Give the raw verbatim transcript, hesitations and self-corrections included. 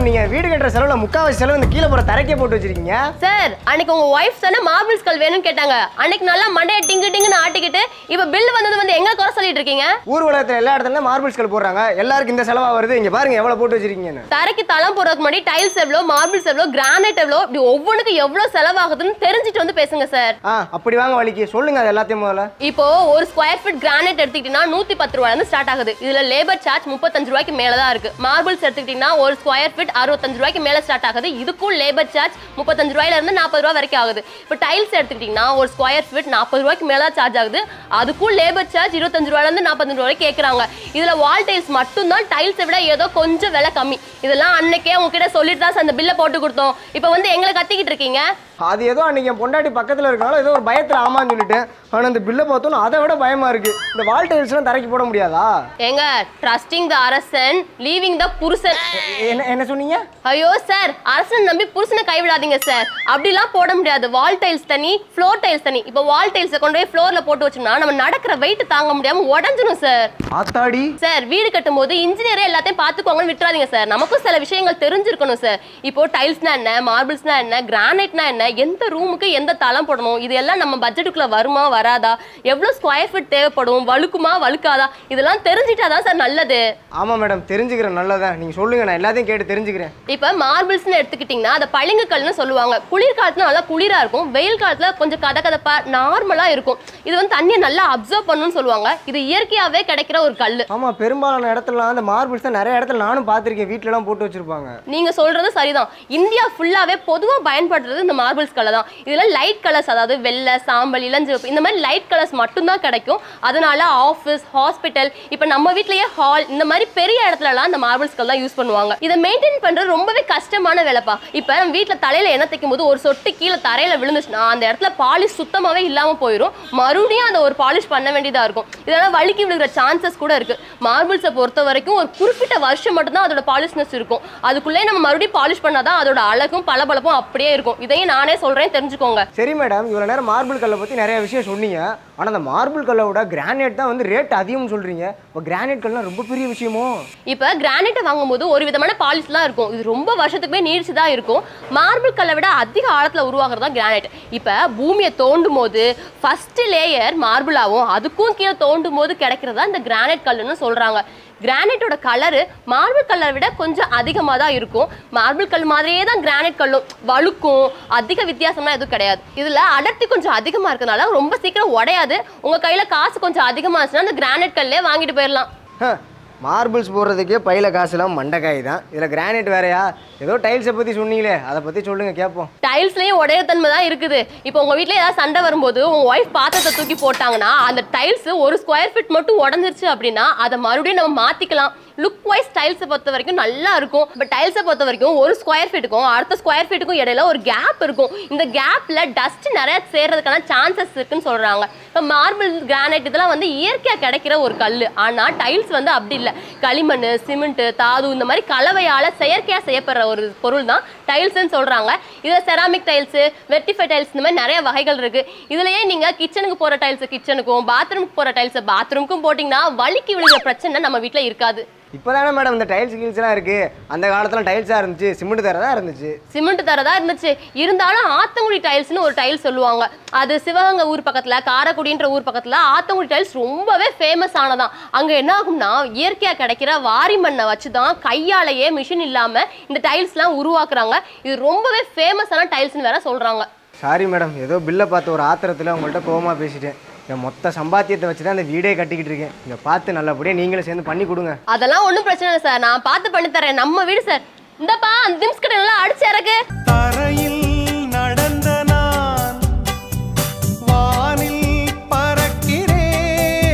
நீங்க வீடு கட்டுற செலவுல முக்காவாசி செலவு இந்த கீழே போற தரைக்கே போட்டு வச்சிருக்கீங்க. சார் அன்னைக்கு உங்க வைஃப் சொன்ன மார்பிள்ஸ் கல் வேணும்னு கேட்டாங்க. அன்னைக்கு நல்லா மண்டைய டிங்கு டிங்குன்னு ஆட்டிக்கிட்டு இப்ப பில் வந்தது வந்து எங்க குறை சொல்லிட்டு இருக்கீங்க? ஊர் உலகத்துல எல்லா இடத்துல மார்பிள்ஸ் கல் போடுறாங்க. எல்லாருக்கும் இந்த செலவா வருது. இங்க பாருங்க எவ்வளவு போட்டு வச்சிருக்கீங்கன்னு. தரைக்கு தளம் போறதுக்கு முன்னாடி டைல்ஸ் எவ்வளவு, மார்பிள்ஸ் எவ்வளவு, கிரானைட் எவ்வளவு, இப்படி ஒவ்வொன்றுக்கு எவ்வளவு செலவாகுதுன்னு தெரிஞ்சுட்டு வந்து பேசுங்க சார். ஆ அப்படி வாங்க வலிக்கு சொல்லுங்க அது எல்லாத்தையும் முதல்ல. இப்போ ஒரு ஸ்கொயர் ஃபீட் கிரானைட் எடுத்துக்கிட்டீங்கன்னா நூத்தி பத்து ரூபாயில இருந்து ஸ்டார்ட் ஆகுது. இதுல லேபர் சார்ஜ் முப்பத்தஞ்சு ரூபாய்க்கு மேலதான் இருக்கு. மார்பிள்ஸ் எடுத்துக்கிட்டீங்கன்னா ஒரு ஸ்கொயர் ஃபீட் அறுபத்தஞ்சு ரூபாய்க்கு மேல ஸ்டார்ட் ஆகுது. இதுக்கும் லேபர் சார்ஜ் முப்பத்தஞ்சு ரூபாயில இருந்து நாற்பது ரூபாய் வரைக்கும் ஆகுது. இப்போ டைல்ஸ் எடுத்துக்கிட்டீங்கன்னா ஒரு ஸ்கொயர் ஃபீட் நாற்பது ரூபாய்க்கு மேல சார்ஜ் ஆகுது. அதுக்கும் லேபர் சார்ஜ் இருபத்தஞ்சு ரூபாயில இருந்து நாற்பத்தஞ்சு ரூபாய் கேட்கறாங்க. இதுல வால் டைல்ஸ் மட்டும் தான் டைல்ஸை விட ஏதோ கொஞ்சம் விலை கம்மி. இதெல்லாம் அன்னைக்கே உங்ககிட்ட சொல்லிட்டு தான் அந்த பில்லை போட்டு கொடுத்தோம். இப்போ வந்து எங்களை கத்திக்கிட்டு இருக்கீங்க. அது ஏதோ அன்னைக்கு என் பொண்டாட்டி பக்கத்துல இருக்கனால ஏதோ ஒரு பயத்துல ஆமான்னு சொல்லிட்டேன். ஆனா இந்த பில்லை பார்த்தோன்னு அதை விட பயமா இருக்கு. இந்த வால் டைல்ஸ் எல்லாம் தரைக்கு போட முடியாதா? ஏங்க ட்ரஸ்டிங் த அரசன் லீவிங் த புருஷன். என்ன என்ன சொன்னீங்க? ஐயோ சார், அரசன் நம்பி புருஷனை கைவிடாதீங்க சார். அப்படிலாம் போட முடியாது. வால் டைல்ஸ் தனி, ஃப்ளோர் டைல்ஸ் தனி. இப்போ வால் டைல்ஸை கொண்டு போய் ஃப்ளோர்ல போட்டு வச்சோம்னா நம்ம நடக்கிற வெயிட் தாங்க முடியாம உடஞ்சிடும் சார். ஆத்தாடி சார், வீடு கட்டும் போது இன்ஜினியரே எல்லாத்தையும் பார்த்துக்கோங்கன்னு விட்டுறாதீங்க சார். நமக்கும் சில விஷயங்கள் தெரிஞ்சிருக்கணும் சார். இப்போ டைல்ஸ்னா என்ன, மார்பிள்ஸ்னா என்ன, கிரானைட்னா என்ன, எந்த ரூமுக்கு எந்த தளம் போடணும், இது எல்லாம் நம்ம பட்ஜெட்டுக்குள்ள வருமா வராதா, எவ்வளவு ஸ்கொயர் ஃபீட் தேவைப்படும், வழுக்குமா வழுக்காதா, இதெல்லாம் தெரிஞ்சிட்டாதான் சார் நல்லது. ஆமா மேடம், தெரிஞ்சுக்கிறேன். நல்லதான், நீங்க சொல்லுங்க, நான் எல்லாத்தையும் கேட்டு தெரிஞ்சுக்கிறேன். இப்ப மார்பிள்ஸ்னு எடுத்துக்கிட்டீங்கன்னா அதை பளிங்கு கல்னு சொல்லுவாங்க. குளிர் காலத்துல நல்லா குளிரா இருக்கும், வெயில் காலத்துல கொஞ்சம் கத கதப்பா நார்மலா இருக்கும். இது வந்து தண்ணியை நல்லா அப்சர்வ் பண்ணணும்னு சொல்லுவாங்க. இது இயற்கையாவே கிடைக்கிற ஒரு கல். ஆமா, பெரும்பாலான இடத்துல அந்த மார்பிள்ஸ் நிறைய இடத்துல நானும் பார்த்திருக்கேன். வீட்டுல எல்லாம் போட்டு வச்சிருப்பாங்க. நீங்க சொல்றது சரிதான். இந்தியா ஃபுல்லாவே பொதுவா பயன்படுத்துறது இந்த மார்பிள்ஸ் கலர் தான். இதுல லைட் கலர்ஸ், அதாவது வெள்ளை, சாம்பல், இளஞ்சிவப்பு, இந்த மாதிரி லைட் கலர்ஸ் மட்டும் தான் கிடைக்கும். அதனால ஆஃபீஸ், ஹாஸ்பிட்டல், இப்ப நம்ம வீட்லயே ஹால், இந்த மாதிரி பெரிய இடத்துல எல்லாம் இந்த மார்பிள்ஸ் கல் தான் யூஸ் பண்ணுவாங்க. இதை மெயின்டைன் பண்றது ரொம்பவே கஷ்டமான வேலைப்பா. இப்ப நம்ம வீட்டுல தலையில எண்ணெய் தைக்கும் போது ஒரு சொட்டு கீழே தரையில விழுந்துச்சுன்னா அந்த இடத்துல பாலிஷ் சுத்தமாவே இல்லாம போயிடும். மறுபடியும் அதை ஒரு பாலிஷ் பண்ண வேண்டியதா இருக்கும். இதெல்லாம் வலிக்கி விழுகிற சான்சஸ் கூட இருக்கு. மார்பிள்ஸை பொறுத்த வரைக்கும் ஒரு குறிப்பிட்ட வருஷம் மட்டும் தான் அதோட பாலிஷ்னஸ் இருக்கும். அதுக்குள்ளே நம்ம மறுபடியும் பாலிஷ் பண்ணாதான் அதோட அழகும் பளபளப்பும் அப்படியே இருக்கும். இதையும் நானே சொல்றேன், தெரிஞ்சுக்கோங்க. சரி மேடம், இவ்வளவு நேரம் மார்பிள் கல்லை பத்தி நிறைய விஷயம் சொன்னீங்க. ஆனா அந்த மார்பிள் கல்லை விட கிரானைட் தான் வந்து ரேட் அதிகம்னு சொல்றீங்க. இப்போ கிரானைட் கல்லாம் ரொம்ப பெரிய விஷயமோ? இப்போ கிரானைட்டை வாங்கும்போது ஒரு விதமான பாலிஷ்லாம் இருக்கும். இது ரொம்ப வருஷத்துக்குமே நீடிச்சு தான் இருக்கும். மார்பிள் கல்லை விட அதிக ஆழத்துல உருவாகிறது தான் கிரானைட். இப்போ பூமியை தோண்டும் போது ஃபர்ஸ்ட் லேயர் மார்பிளாகவும் அதுக்கும் கீழே தோண்டும் போது கிடைக்கிறதா இந்த கிரானைட் கல்லுன்னு சொல்றாங்க. கிரானைட்டோட கலரு மார்பிள் கல்லை விட கொஞ்சம் அதிகமாக தான் இருக்கும். மார்பிள் கல் மாதிரியே தான் கிரானைட் கல்லும், வழுக்கும், அதிக வித்தியாசம்லாம் எதுவும் கிடையாது. இதில் அடர்த்தி கொஞ்சம் அதிகமாக இருக்கிறதுனால ரொம்ப சீக்கிரம் உடையாது. உங்கள் கையில் காசு கொஞ்சம் அதிகமாக இருந்துச்சுன்னா அந்த கிரானைட் கல்லே வாங்கிட்டு போயிடலாம். மார்பிள்ஸ் போடுறதுக்கே பையில காசுலாம் மண்டைக்காய் தான். இதில் கிரானைட் வேறையா? ஏதோ டைல்ஸை பற்றி சொன்னீங்களே, அதை பற்றி சொல்லுங்க கேட்போம். டைல்ஸ்லேயும் உடைய தன்மை தான் இருக்குது. இப்போ உங்கள் வீட்டில் ஏதாவது சண்டை வரும்போது உங்கள் ஒய்ஃப் பாத்திரத்தை தூக்கி போட்டாங்கன்னா அந்த டைல்ஸ் ஒரு ஸ்கொயர் ஃபீட் மட்டும் உடஞ்சிருச்சு அப்படின்னா அதை மறுபடியும் நம்ம மாற்றிக்கலாம். லுக் வைஸ் டைல்ஸை பொறுத்த வரைக்கும் நல்லா இருக்கும். பட் டைல்ஸை பொறுத்த வரைக்கும் ஒரு ஸ்கொயர் ஃபீட்டுக்கும் அடுத்த ஸ்கொயர் ஃபீட்டுக்கும் இடையில ஒரு கேப் இருக்கும். இந்த கேப்பில் டஸ்ட் நிறைய சேர்றதுக்கான சான்சஸ் இருக்குன்னு சொல்கிறாங்க. இப்போ மார்பிள், கிரானைட் இதெல்லாம் வந்து இயற்கையாக கிடைக்கிற ஒரு கல். ஆனால் டைல்ஸ் வந்து அப்படி இல்லை. களிமண், சிமெண்ட், தாது இந்த மாதிரி கலவையால் செயற்கையாக செய்யப்படுற ஒரு பொருள் தான் டைல்ஸ்ன்னு சொல்கிறாங்க. இதில் செராமிக் டைல்ஸு, வெர்டிஃபை டைல்ஸ், இந்த மாதிரி நிறைய வகைகள் இருக்குது. இதுலேயே நீங்கள் கிச்சனுக்கு போகிற டைல்ஸு கிச்சனுக்கும், பாத்ரூமுக்கு போகிற டைல்ஸை பாத்ரூமுக்கும் போட்டிங்கன்னா வலிக்கு விழுகிற பிரச்சனை நம்ம வீட்டில் இருக்காது. இப்போதானே மேடம் இந்த டைல்ஸ் கீல்ஸ்லாம் இருக்கு. அந்த காலத்துல டைல்ஸா இருந்துச்சு, சிமெண்ட் தரதா இருந்துச்சு. சிமெண்ட் தரதா இருந்துச்சு. இருந்தாலும் ஆத்தங்குடி டைல்ஸ்னு ஒரு டைல்ஸ் சொல்லுவாங்க. அது சிவகங்கை ஊர் பக்கத்துல, காரைக்குடின்ற ஊர் பக்கத்துல ஆத்தங்குடி டைல்ஸ் ரொம்பவே ஃபேமஸ் ஆனதான். அங்க என்ன ஆகும்னா இயற்கையா கிடைக்கிற வாரி மண்ணை வச்சுதான் கையாலேயே மிஷின் இல்லாம இந்த டைல்ஸ்லாம் உருவாக்குறாங்க. இது ரொம்பவே ஃபேமஸான டைல்ஸ்னு வேற சொல்றாங்க. சாரி மேடம், ஏதோ பில்லை பார்த்து ஒரு ஆத்திரத்தில் உங்கள்கிட்ட கோவமா பேசிட்டேன். என் மொத்த சம்பாத்தியத்தை வச்சு தான் இந்த வீடே கட்டிக்கிட்டு இருக்கேன். இங்கே பார்த்து நல்லபடியாக நீங்களும் சேர்ந்து பண்ணி கொடுங்க. அதெல்லாம் ஒன்றும் பிரச்சனை இல்லை சார், நான் பார்த்து பண்ணி தரேன். நம்ம வீடு சார். இந்தப்பா அந்த திம்ஸ் கடை நல்லா அடிச்சு இறக்கு.